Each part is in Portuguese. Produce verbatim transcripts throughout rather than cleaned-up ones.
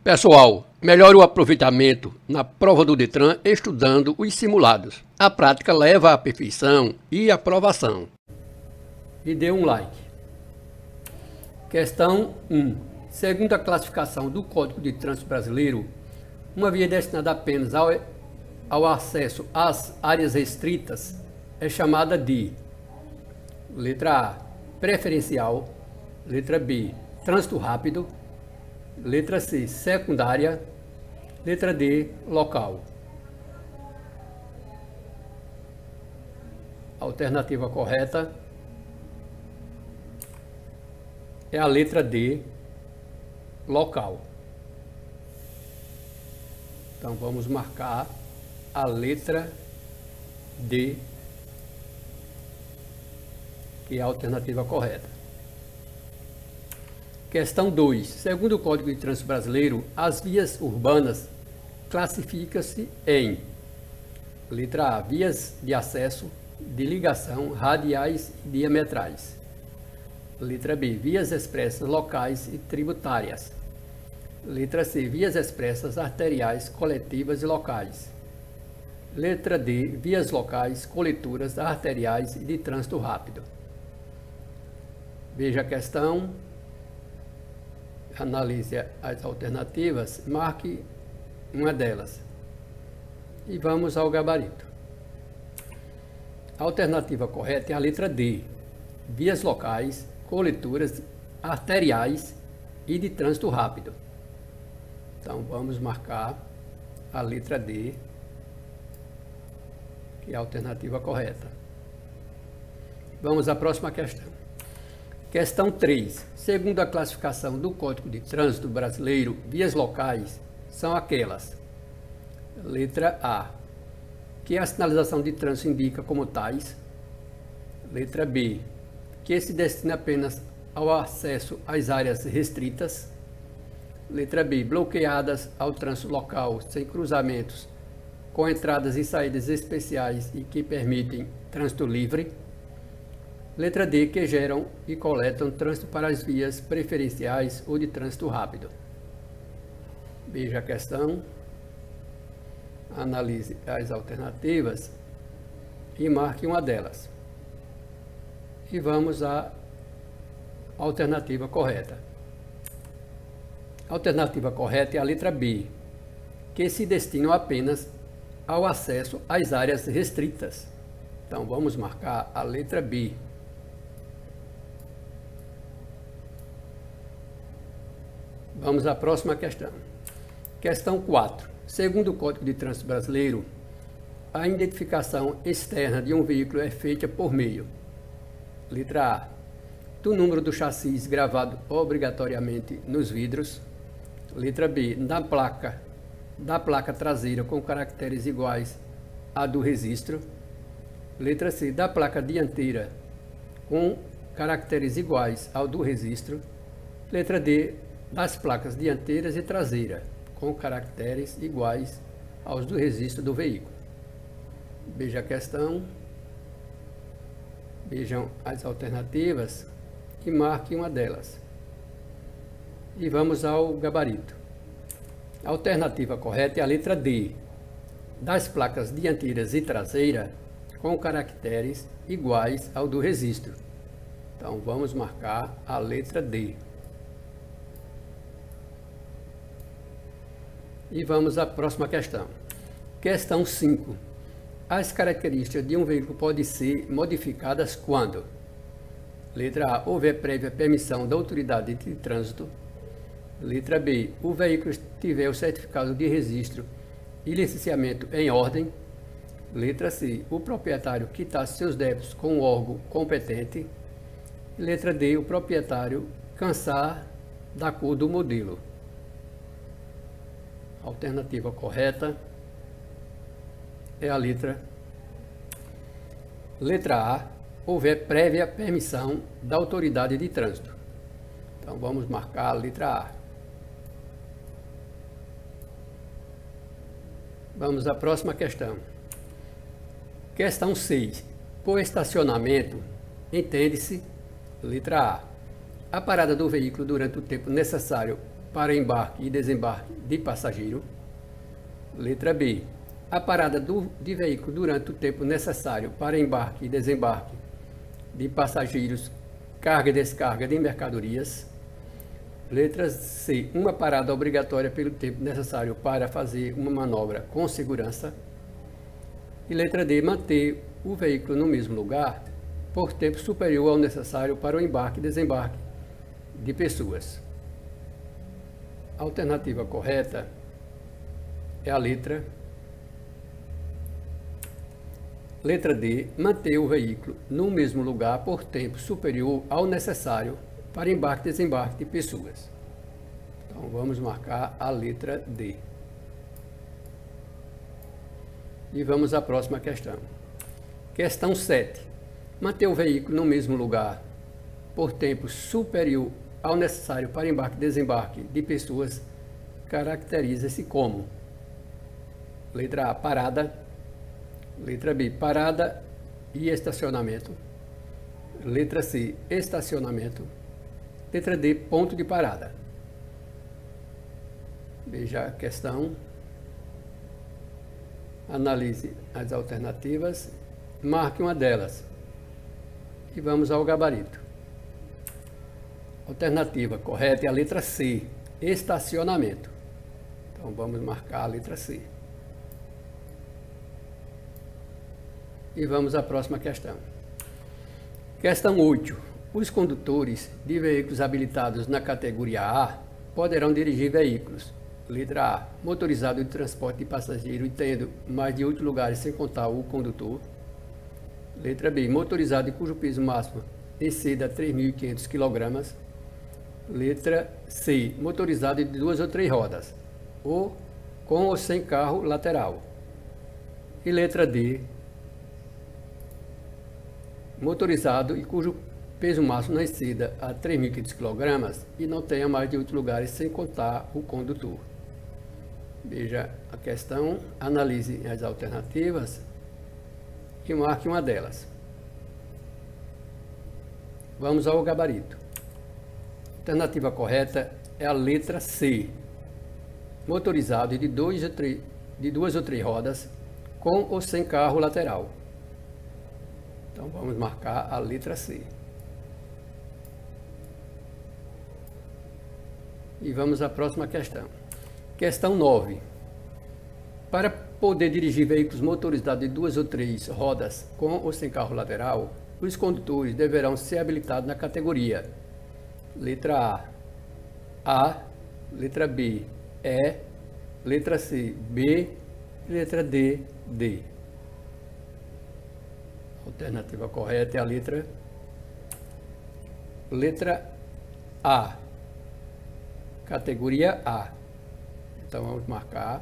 Pessoal, melhore o aproveitamento na prova do Detran estudando os simulados. A prática leva à perfeição e aprovação. E dê um like. Questão um. Segundo a classificação do Código de Trânsito Brasileiro, uma via destinada apenas ao, ao acesso às áreas restritas é chamada de: letra A, preferencial; letra B, trânsito rápido; letra C, secundária; letra D, local. A alternativa correta é a letra D, local. Então vamos marcar a letra D, que é a alternativa correta. Questão dois. Segundo o Código de Trânsito Brasileiro, as vias urbanas classificam-se em: letra A, vias de acesso, de ligação, radiais e diametrais; letra B, vias expressas locais e tributárias; letra C, vias expressas arteriais, coletivas e locais; letra D, vias locais, coletoras, arteriais e de trânsito rápido. Veja a questão, analise as alternativas, marque uma delas e vamos ao gabarito. A alternativa correta é a letra D, vias locais, coletoras, arteriais e de trânsito rápido. Então vamos marcar a letra D, que é a alternativa correta. Vamos à próxima questão. Questão três. Segundo a classificação do Código de Trânsito Brasileiro, vias locais são aquelas: letra A, que a sinalização de trânsito indica como tais; letra B, que se destina apenas ao acesso às áreas restritas; letra B, bloqueadas ao trânsito local sem cruzamentos, com entradas e saídas especiais e que permitem trânsito livre; letra D, que geram e coletam trânsito para as vias preferenciais ou de trânsito rápido. Veja a questão, analise as alternativas e marque uma delas. E vamos à alternativa correta. A alternativa correta é a letra B, que se destinam apenas ao acesso às áreas restritas. Então vamos marcar a letra B. Vamos à próxima questão. Questão quatro. Segundo o Código de Trânsito Brasileiro, a identificação externa de um veículo é feita por meio: letra A, do número do chassi gravado obrigatoriamente nos vidros; letra B, da placa, da placa traseira com caracteres iguais à do registro; letra C, da placa dianteira com caracteres iguais ao do registro; letra D, das placas dianteiras e traseira com caracteres iguais aos do registro do veículo. Veja a questão, vejam as alternativas e marque uma delas. E vamos ao gabarito. A alternativa correta é a letra D, das placas dianteiras e traseira com caracteres iguais ao do registro. Então vamos marcar a letra D. E vamos à próxima questão. Questão cinco. As características de um veículo podem ser modificadas quando: letra A, houver prévia permissão da autoridade de trânsito; letra B, o veículo tiver o certificado de registro e licenciamento em ordem; letra C, o proprietário quitar seus débitos com o órgão competente; letra D, o proprietário cansar da cor do modelo. A alternativa correta é a letra letra A, houver prévia permissão da autoridade de trânsito. Então vamos marcar a letra A. Vamos à próxima questão. Questão seis. Por estacionamento, entende-se: letra A, a parada do veículo durante o tempo necessário para embarque e desembarque de passageiro. Letra B. A parada do, de veículo durante o tempo necessário para embarque e desembarque de passageiros, carga e descarga de mercadorias. Letra C. Uma parada obrigatória pelo tempo necessário para fazer uma manobra com segurança. E letra D. Manter o veículo no mesmo lugar por tempo superior ao necessário para o embarque e desembarque de pessoas. A alternativa correta é a letra Letra D. Manter o veículo no mesmo lugar por tempo superior ao necessário para embarque e desembarque de pessoas. Então vamos marcar a letra D. E vamos à próxima questão. Questão sete. Manter o veículo no mesmo lugar por tempo superior ao necessário para embarque e desembarque de pessoas caracteriza-se como: letra A, parada. Letra B, parada e estacionamento. Letra C, estacionamento. Letra D, ponto de parada. Veja a questão. Analise as alternativas. Marque uma delas. E vamos ao gabarito. Alternativa correta é a letra C, estacionamento. Então vamos marcar a letra C. E vamos à próxima questão. Questão oito. Os condutores de veículos habilitados na categoria A poderão dirigir veículos. Letra A. Motorizado de transporte de passageiro e tendo mais de oito lugares sem contar o condutor. Letra B. Motorizado cujo peso máximo exceda três mil e quinhentos quilogramas. Letra C. Motorizado de duas ou três rodas, ou com ou sem carro lateral. E letra D. Motorizado e cujo peso máximo não exceda a três mil e quinhentos quilogramas e não tenha mais de oito lugares sem contar o condutor. Veja a questão, analise as alternativas e marque uma delas. Vamos ao gabarito. A alternativa correta é a letra C. Motorizado de, dois ou três, de duas ou três rodas, com ou sem carro lateral. Então vamos marcar a letra C. E vamos à próxima questão. Questão nove. Para poder dirigir veículos motorizados de duas ou três rodas, com ou sem carro lateral, os condutores deverão ser habilitados na categoria: letra A, A, letra B, E, letra C, B, letra D, D. A alternativa correta é a letra letra A, categoria A. Então vamos marcar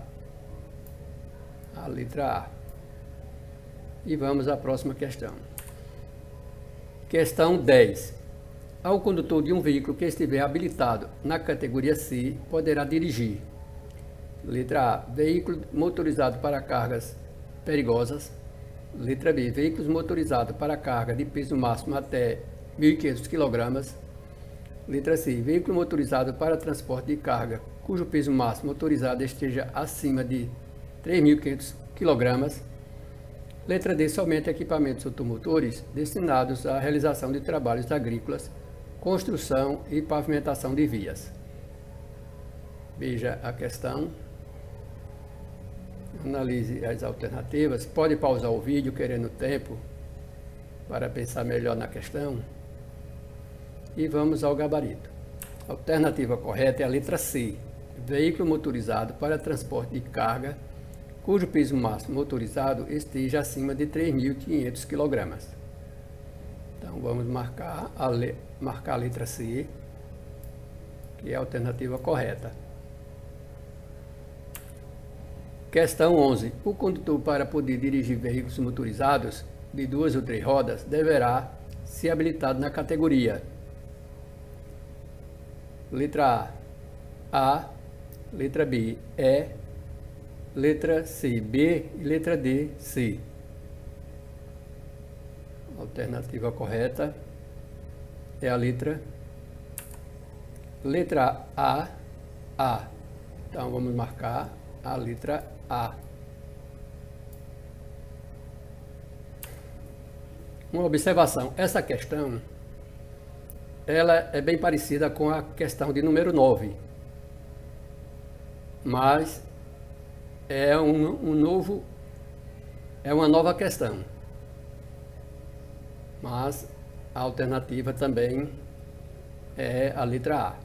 a letra A. E vamos à próxima questão. Questão dez. Ao condutor de um veículo que estiver habilitado na categoria C, poderá dirigir: letra A, veículo motorizado para cargas perigosas. Letra B, veículos motorizados para carga de peso máximo até mil e quinhentos quilogramas. Letra C, veículo motorizado para transporte de carga cujo peso máximo motorizado esteja acima de três mil e quinhentos quilogramas. Letra D, somente equipamentos automotores destinados à realização de trabalhos agrícolas, construção e pavimentação de vias. Veja a questão. Analise as alternativas. Pode pausar o vídeo querendo tempo para pensar melhor na questão. E vamos ao gabarito. A alternativa correta é a letra C. Veículo motorizado para transporte de carga cujo peso máximo motorizado esteja acima de três mil e quinhentos quilogramas. Então vamos marcar a, le... marcar a letra C, que é a alternativa correta. Questão onze. O condutor, para poder dirigir veículos motorizados de duas ou três rodas, deverá ser habilitado na categoria: letra A, A, letra B, E, letra C, B e letra D, C. A alternativa correta é a letra letra A, A. Então vamos marcar a letra A. Uma observação, essa questão ela é bem parecida com a questão de número nove, mas é um, um novo, é uma nova questão, mas a alternativa também é a letra A.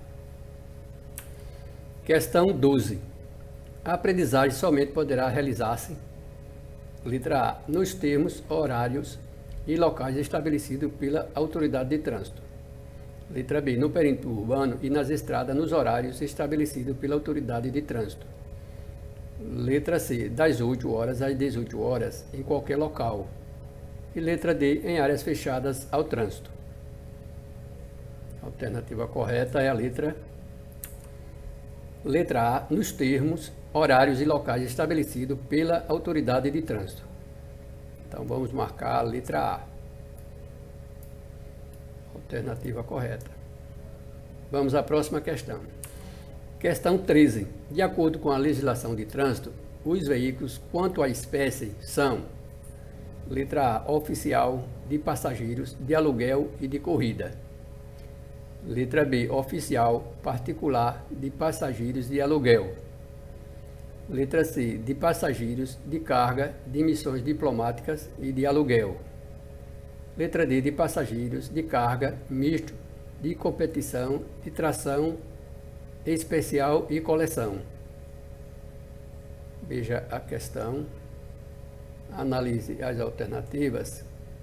Questão doze. A aprendizagem somente poderá realizar-se, letra A, nos termos, horários e locais estabelecidos pela autoridade de trânsito. Letra B, no perímetro urbano e nas estradas nos horários estabelecidos pela autoridade de trânsito. Letra C, das oito horas às dezoito horas, em qualquer local. E letra D, em áreas fechadas ao trânsito. A alternativa correta é a letra Letra A, nos termos, horários e locais estabelecidos pela autoridade de trânsito. Então vamos marcar a letra A. Alternativa correta. Vamos à próxima questão. Questão treze. De acordo com a legislação de trânsito, os veículos quanto à espécie são: letra A, oficial, de passageiros, de aluguel e de corrida. Letra B, oficial, particular, de passageiros de aluguel. Letra C, de passageiros, de carga, de missões diplomáticas e de aluguel. Letra D, de passageiros, de carga, misto, de competição, de tração, especial e coleção. Veja a questão, analise as alternativas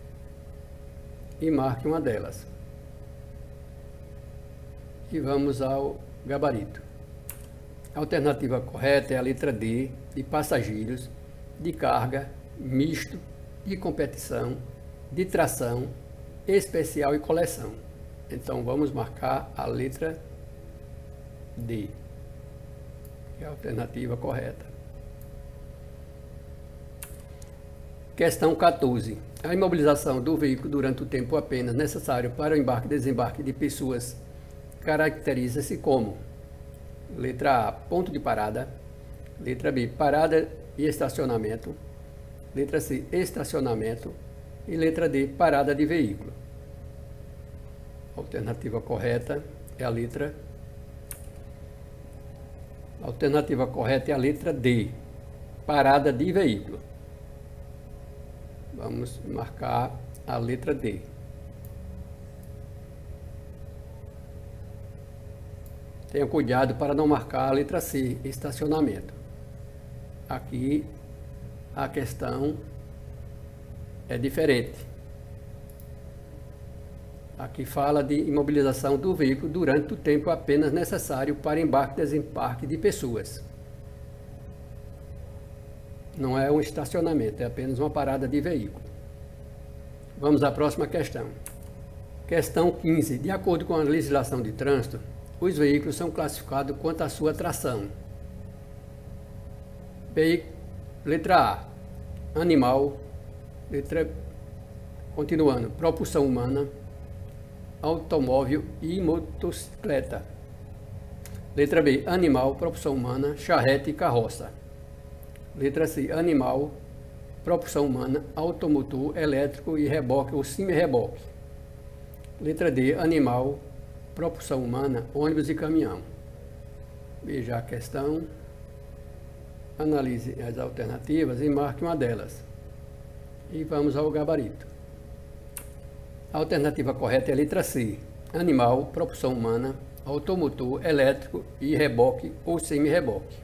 e marque uma delas. E vamos ao gabarito. A alternativa correta é a letra D, de passageiros, de carga, misto, de competição, de tração, especial e coleção. Então vamos marcar a letra D, que é a alternativa correta. Questão quatorze. A imobilização do veículo durante o tempo apenas necessário para o embarque e desembarque de pessoas caracteriza-se como: letra A, ponto de parada. Letra B, parada e estacionamento. Letra C, estacionamento. E letra D, parada de veículo. A alternativa correta é a letra A alternativa correta é a letra D, parada de veículo. Vamos marcar a letra D. Tenha cuidado para não marcar a letra C, estacionamento. Aqui a questão é diferente. Aqui fala de imobilização do veículo durante o tempo apenas necessário para embarque e desembarque de pessoas. Não é um estacionamento, é apenas uma parada de veículo. Vamos à próxima questão. Questão quinze. De acordo com a legislação de trânsito, os veículos são classificados quanto à sua tração. Ve... Letra A, animal. Letra... Continuando, propulsão humana, automóvel e motocicleta. Letra B, animal, propulsão humana, charrete e carroça. Letra C, animal, propulsão humana, automotor, elétrico e reboque ou semi-reboque. Letra D, animal, propulsão humana, ônibus e caminhão. Veja a questão, analise as alternativas e marque uma delas. E vamos ao gabarito. A alternativa correta é a letra C, animal, propulsão humana, automotor, elétrico e reboque ou semi-reboque.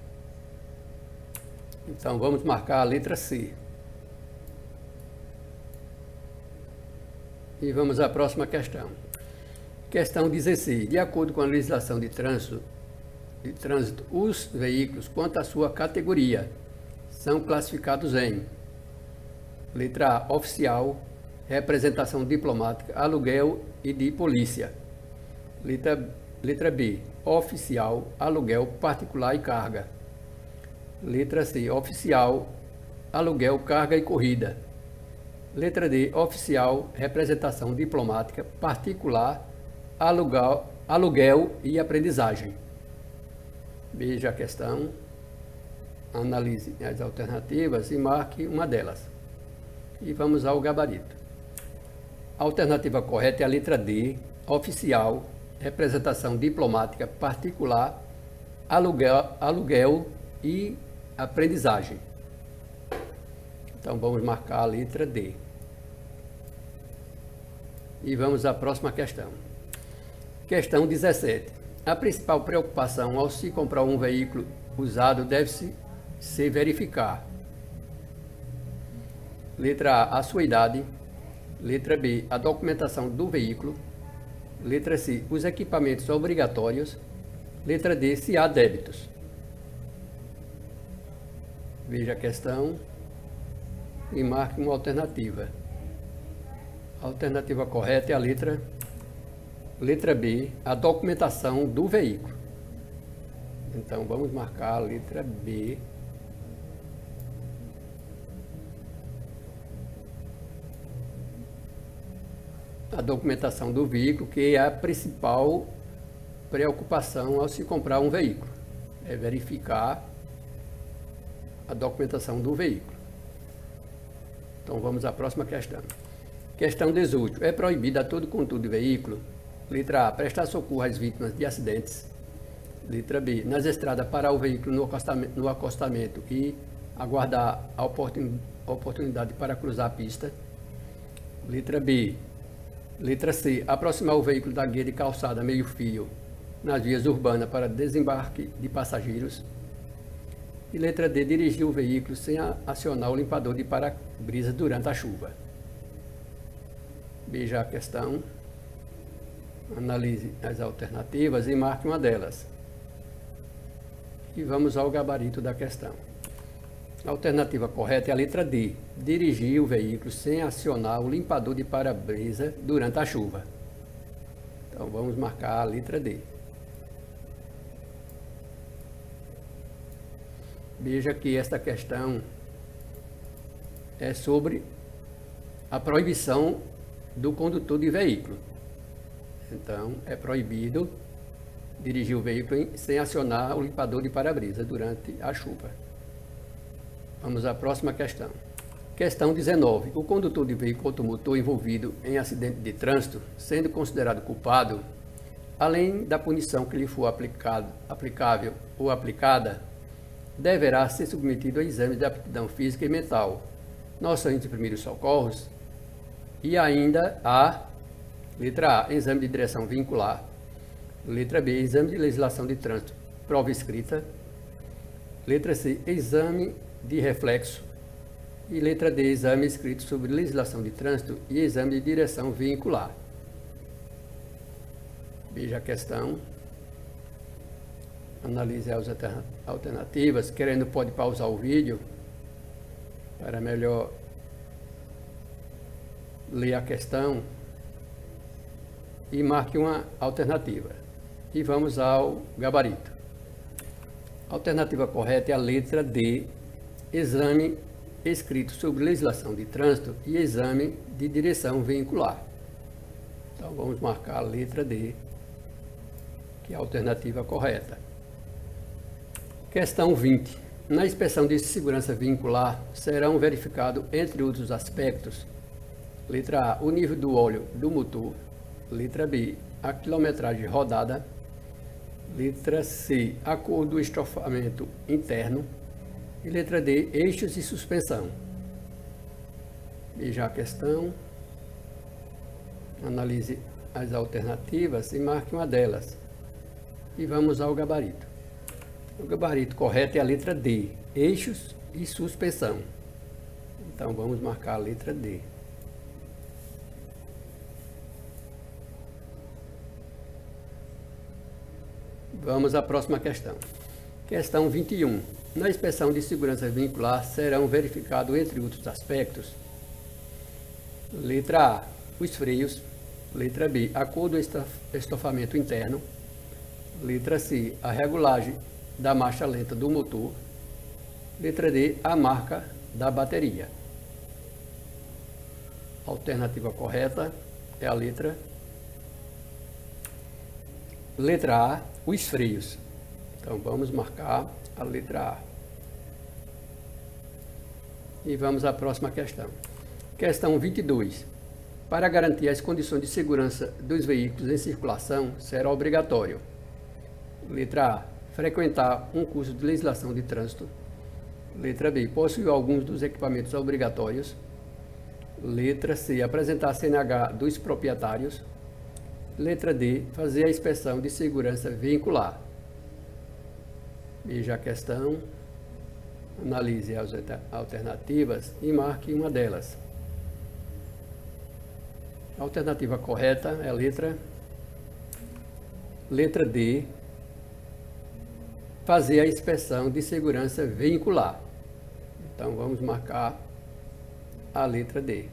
Então vamos marcar a letra C. E vamos à próxima questão. Questão dezesseis. De acordo com a legislação de trânsito, de trânsito, os veículos, quanto à sua categoria, são classificados em: letra A, oficial, representação diplomática, aluguel e de polícia. Letra, letra B, oficial, aluguel, particular e carga. Letra C, oficial, aluguel, carga e corrida. Letra D, oficial, representação diplomática, particular, aluguel, aluguel e aprendizagem. Veja a questão, analise as alternativas e marque uma delas. E vamos ao gabarito. A alternativa correta é a letra D, oficial, representação diplomática particular, aluguel, aluguel e aprendizagem. Então vamos marcar a letra D. E vamos à próxima questão. Questão dezessete. A principal preocupação ao se comprar um veículo usado deve-se se verificar. Letra A, a sua idade. Letra B, a documentação do veículo. Letra C, os equipamentos obrigatórios. Letra D, se há débitos. Veja a questão e marque uma alternativa. A alternativa correta é a letra, letra B, a documentação do veículo. Então vamos marcar a letra B. A documentação do veículo, que é a principal preocupação ao se comprar um veículo. É verificar a documentação do veículo. Então vamos à próxima questão. Questão dezoito. É proibido a todo condutor de veículo. Letra A, prestar socorro às vítimas de acidentes. Letra B, nas estradas parar o veículo no acostamento, no acostamento e aguardar a oportunidade para cruzar a pista. Letra B. Letra C, aproximar o veículo da guia de calçada meio fio nas vias urbanas para desembarque de passageiros. E letra D, dirigir o veículo sem acionar o limpador de para-brisa durante a chuva. Veja a questão, analise as alternativas e marque uma delas. E vamos ao gabarito da questão. A alternativa correta é a letra D, dirigir o veículo sem acionar o limpador de para-brisa durante a chuva. Então vamos marcar a letra D. Veja que esta questão é sobre a proibição do condutor de veículo. Então, é proibido dirigir o veículo sem acionar o limpador de para-brisa durante a chuva. Vamos à próxima questão. Questão dezenove. O condutor de veículo automotor envolvido em acidente de trânsito, sendo considerado culpado, além da punição que lhe for aplicado, aplicável ou aplicada, deverá ser submetido a exame de aptidão física e mental, noções de primeiros socorros e ainda a letra A, exame de direção vincular. Letra B, exame de legislação de trânsito, prova escrita. Letra C, exame de reflexo. E letra D, exame escrito sobre legislação de trânsito e exame de direção vincular. Veja a questão. Analise as alternativas. Querendo, pode pausar o vídeo para melhor ler a questão e marque uma alternativa. E vamos ao gabarito. A alternativa correta é a letra D, exame escrito sobre legislação de trânsito e exame de direção vincular. Então vamos marcar a letra D, que é a alternativa correta. Questão vinte. Na inspeção de segurança vincular serão verificados, entre outros aspectos, letra A, o nível do óleo do motor. Letra B, a quilometragem rodada. Letra C, a cor do estofamento interno. E letra D, eixos e suspensão. Veja a questão. Analise as alternativas e marque uma delas. E vamos ao gabarito. O gabarito correto é a letra D, eixos e suspensão. Então vamos marcar a letra D. Vamos à próxima questão. Questão vinte e um. Na inspeção de segurança vincular serão verificados, entre outros aspectos, letra A, os freios. Letra B, a cor do estofamento interno. Letra C, a regulagem da marcha lenta do motor. Letra D, a marca da bateria. A alternativa correta é a letra Letra A, os freios. Então vamos marcar a letra A. E vamos à próxima questão. Questão vinte e dois. Para garantir as condições de segurança dos veículos em circulação, será obrigatório: letra A, frequentar um curso de legislação de trânsito. Letra B, possuir alguns dos equipamentos obrigatórios. Letra C, apresentar a C N H dos proprietários. Letra D, fazer a inspeção de segurança veicular. Veja a questão, analise as alternativas e marque uma delas. A alternativa correta é a letra, letra D, fazer a inspeção de segurança veicular. Então vamos marcar a letra D.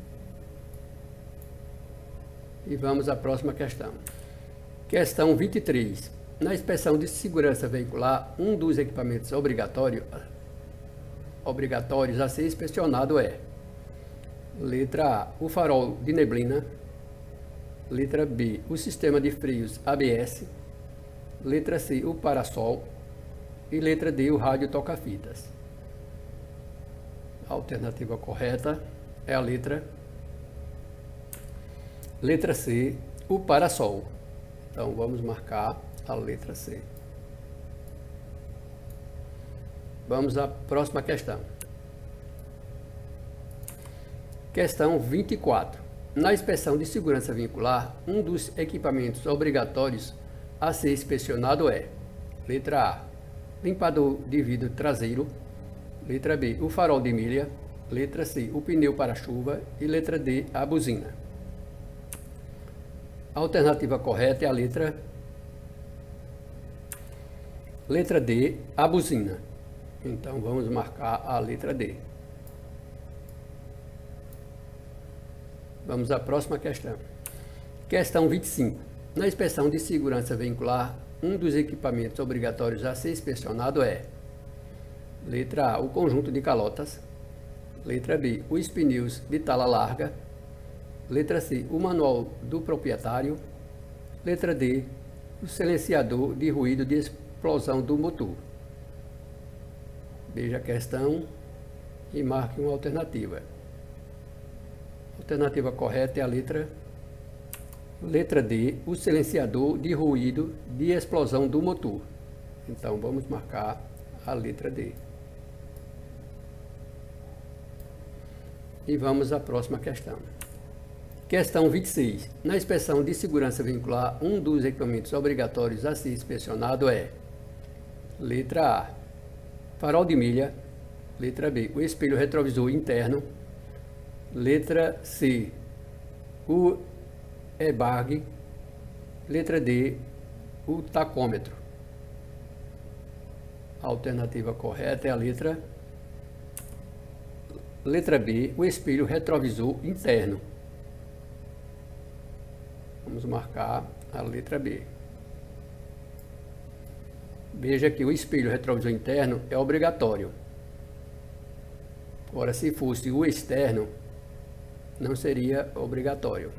E vamos à próxima questão. Questão vinte e três. Na inspeção de segurança veicular, um dos equipamentos obrigatório, obrigatórios a ser inspecionado é: letra A, o farol de neblina. Letra B, o sistema de freios A B S. Letra C, o parasol. E letra D, o rádio toca-fitas. A alternativa correta é a letra letra C, o parasol. Então vamos marcar a letra C. Vamos à próxima questão. Questão vinte e quatro. Na inspeção de segurança veicular, um dos equipamentos obrigatórios a ser inspecionado é: letra A, limpador de vidro traseiro. Letra B, o farol de milha. Letra C, o pneu para-chuva. E letra D, a buzina. A alternativa correta é a letra letra D, a buzina. Então vamos marcar a letra D. Vamos à próxima questão. Questão vinte e cinco. Na inspeção de segurança veicular, um dos equipamentos obrigatórios a ser inspecionado é: letra A, o conjunto de calotas. Letra B, os pneus de tala larga. Letra C, o manual do proprietário. Letra D, o silenciador de ruído de explosão do motor. Veja a questão e marque uma alternativa. A alternativa correta é a letra letra D, o silenciador de ruído de explosão do motor. Então vamos marcar a letra D. E vamos à próxima questão. Questão vinte e seis. Na inspeção de segurança veicular, um dos equipamentos obrigatórios a ser inspecionado é: letra A, farol de milha. Letra B, o espelho retrovisor interno. Letra C, o airbag. Letra D, o tacômetro. A alternativa correta é a letra letra B, o espelho retrovisor interno. Vamos marcar a letra B. Veja que o espelho retrovisor interno é obrigatório. Agora, se fosse o externo, não seria obrigatório.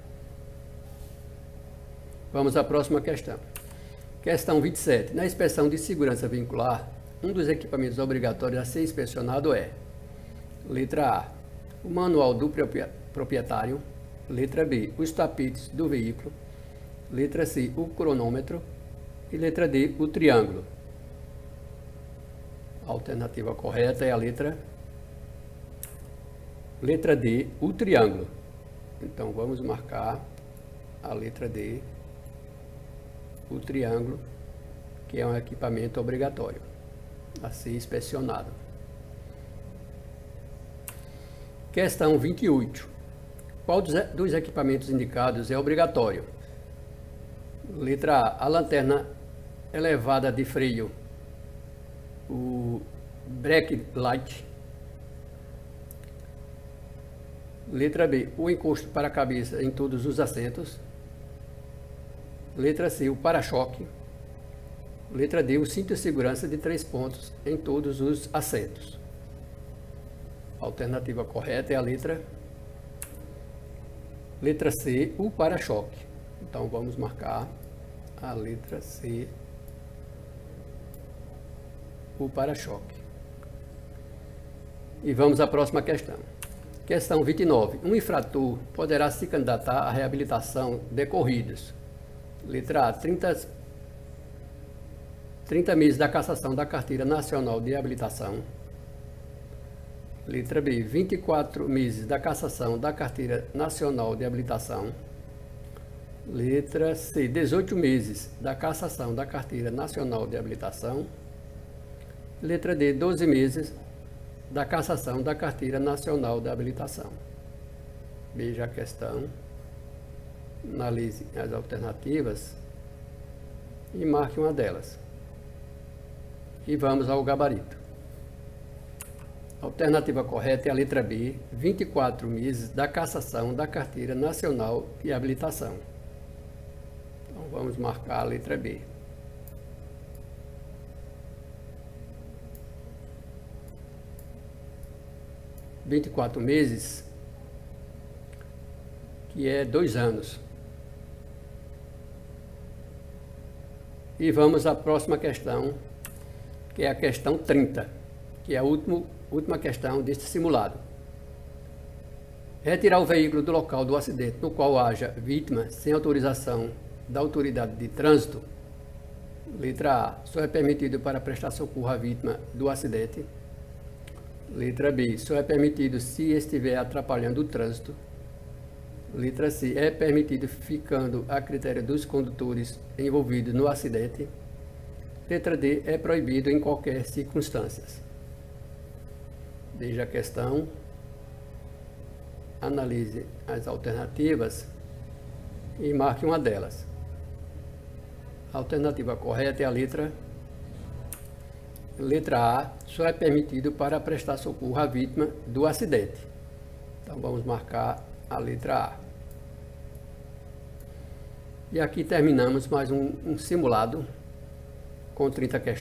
Vamos à próxima questão. Questão vinte e sete. Na inspeção de segurança veicular, um dos equipamentos obrigatórios a ser inspecionado é: letra A, o manual do proprietário. Letra B, os tapetes do veículo. Letra C, o cronômetro. E letra D, o triângulo. A alternativa correta é a letra letra D, o triângulo. Então vamos marcar a letra D, o triângulo, que é um equipamento obrigatório a ser inspecionado. Questão vinte e oito. Qual dos equipamentos indicados é obrigatório? Letra A, a lanterna elevada de freio, o brake light. Letra B, o encosto para a cabeça em todos os assentos. Letra C, o para-choque. Letra D, o cinto de segurança de três pontos em todos os assentos. A alternativa correta é a letra letra C, o para-choque. Então vamos marcar a letra C, o para-choque. E vamos à próxima questão. Questão vinte e nove. Um infrator poderá se candidatar à reabilitação decorridos. Letra A, trinta, trinta meses da cassação da Carteira Nacional de Habilitação. Letra B, vinte e quatro meses da cassação da Carteira Nacional de Habilitação. Letra C, dezoito meses da cassação da Carteira Nacional de Habilitação. Letra D, doze meses da cassação da Carteira Nacional de Habilitação. Veja a questão, analise as alternativas e marque uma delas. E vamos ao gabarito. A alternativa correta é a letra B, vinte e quatro meses da cassação da Carteira Nacional de Habilitação. Então vamos marcar a letra B. vinte e quatro meses, que é dois anos. E vamos à próxima questão, que é a questão trinta, que é a última, última questão deste simulado. Retirar o veículo do local do acidente no qual haja vítima sem autorização da autoridade de trânsito. Letra A, só é permitido para prestar socorro à vítima do acidente. Letra B, só é permitido se estiver atrapalhando o trânsito. Letra C, é permitido ficando a critério dos condutores envolvidos no acidente. Letra D, é proibido em qualquer circunstância. Veja a questão, analise as alternativas e marque uma delas. A alternativa correta é a letra Letra A, só é permitido para prestar socorro à vítima do acidente. Então vamos marcar a letra A. E aqui terminamos mais um, um simulado com trinta questões.